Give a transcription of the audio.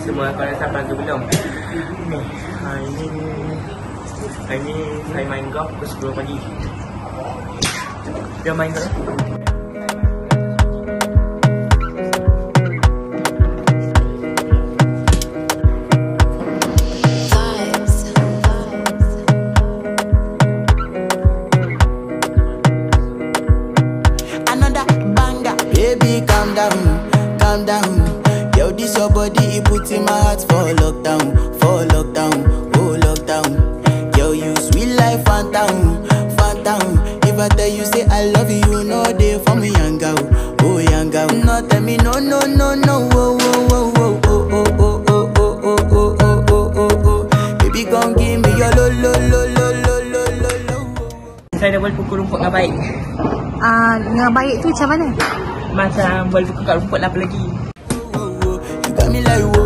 semua, korang sampai ke belum? Hari ni saya main golf pukul 10 pagi. Dia main golf. Baby, calm down, calm down. Yo, this your body, it puts in my heart for lockdown, oh lockdown. Yo, you sweet life, phantom, phantom. If I tell you say I love you, you know they for me young girl, oh young girl. No tell me no, no, no, no, oh, oh, oh, oh, oh, oh, oh, oh, oh, oh, oh, oh, oh, oh. Baby, gon' give me your lo, lo, lo, lo, lo, lo, lo, lo. Saya dah boleh pukul rumput dengan baik. Dengan baik tu macam mana? Macam boleh pukul kat rumput lah apa lagi. You got me like